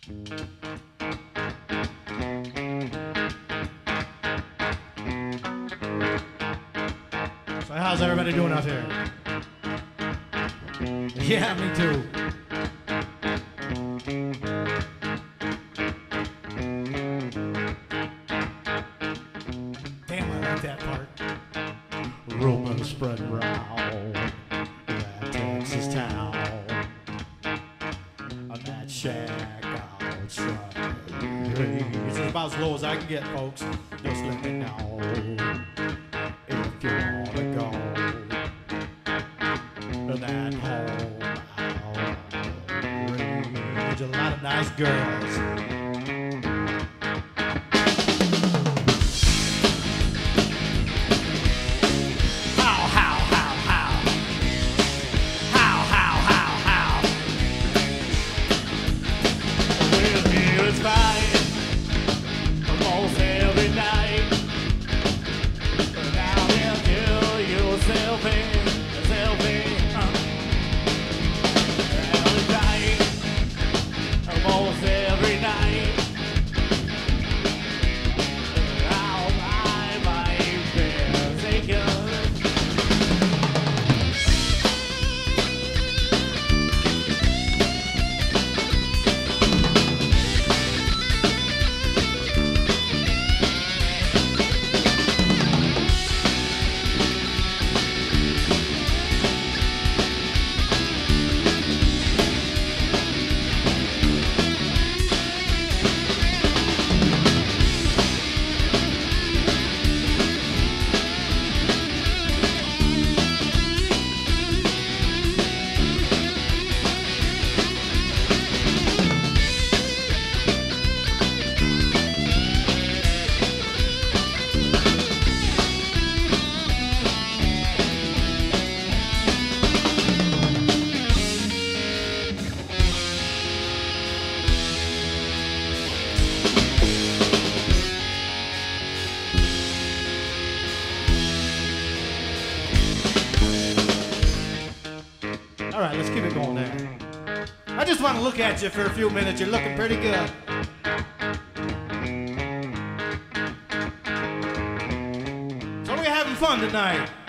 So how's everybody doing out there? Yeah, me too. Damn, I like that part. Rumors spread around that Texas town, on that shack outside. It's about as low as I can get, folks. Just let me know if you wanna go to that home outrage. A lot of nice girls. It's fine almost every night. Now they'll kill you selfie. Well, it's fine almost every night. How my mind feels taken. All right, let's keep it going there. I just want to look at you for a few minutes. You're looking pretty good. So we're having fun tonight.